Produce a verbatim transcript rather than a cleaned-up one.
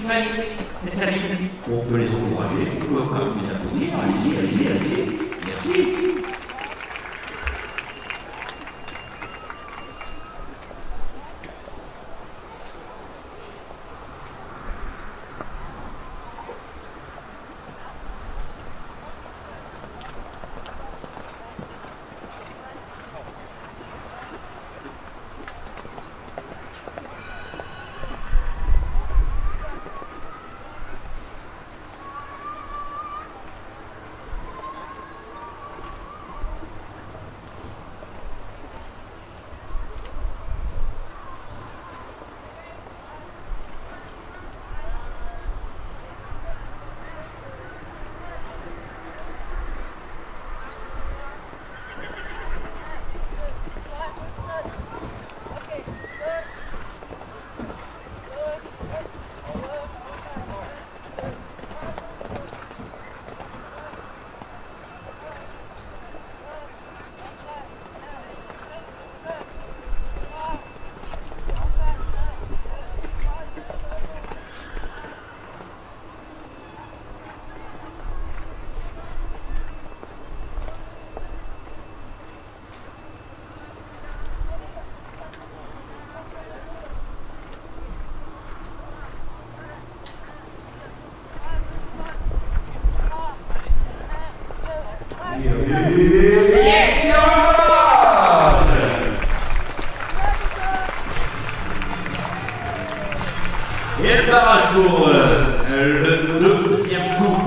C'est ça. On peut les encourager, on peut les applaudir. Allez-y, allez-y, allez-y. Merci. Et le barrage pour euh, le deuxième coup.